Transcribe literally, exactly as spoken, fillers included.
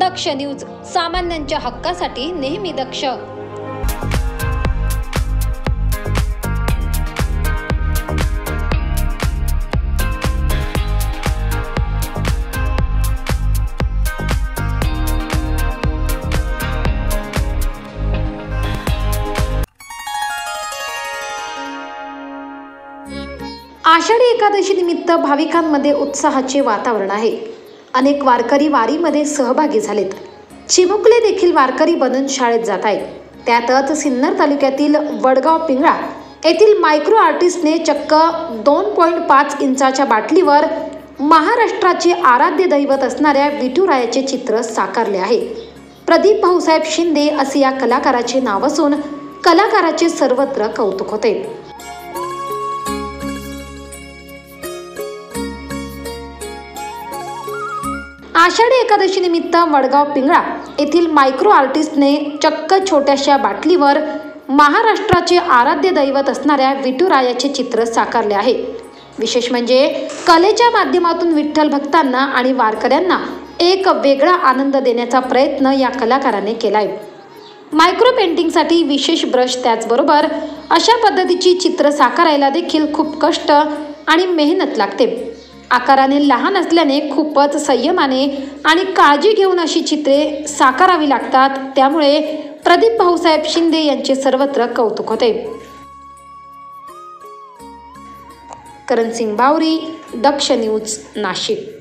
दक्ष news, सामान्यांच्या हक्कासाठी नेहमी दक्ष। आषाढी एकादशी निमित्त भाविकांमध्ये उत्साहाचे वातावरण आहे। अनेक वारकरी वारीमध्ये सहभागी झालेत। चिमुकले देखील वारकरी बनून शाळेत जात आहेत। त्यातच सिन्नर तालुक्यातील वडगाव पिंगळा येथील मायक्रो आर्टिस्टने चक्क दोन पॉईंट पाच इंचाच्या बाटलीवर महाराष्ट्राचे आराध्य दैवत असणाऱ्या विठुरायाचे चित्र साकारले आहे। प्रदीप भाऊसाहेब शिंदे असे या कलाकाराचे नाव असून कलाकाराचे सर्वत्र कौतुक होते। आषाढी एकादशी निमित्त वडगाव पिंगळा येथील मायक्रो आर्टिस्टने चक्क छोट्याशा बाटलीवर महाराष्ट्राचे आराध्य दैवत असणाऱ्या विठुरायाचे चित्र साकारले आहे। विशेष म्हणजे कलेच्या माध्यमातून विठ्ठल भक्तांना आणि वारकऱ्यांना एक वेगळा आनंद देण्याचा प्रयत्न या कलाकाराने केलाय। मायक्रो पेंटिंगसाठी विशेष ब्रश, त्याचबरोबर अशा पद्धतीची चित्र साकारायला देखील खूप कष्ट आणि मेहनत लागते। आकाराने लहान असल्याने खूपच संयमाने आणि काळजी घेऊन अशी चित्रे साकारावी लागतात। त्यामुळे प्रदीप भाऊसाहेब शिंदे यांचे सर्वत्र कौतुक होते। करणसिंग बावरी, दक्ष न्यूज, नाशिक।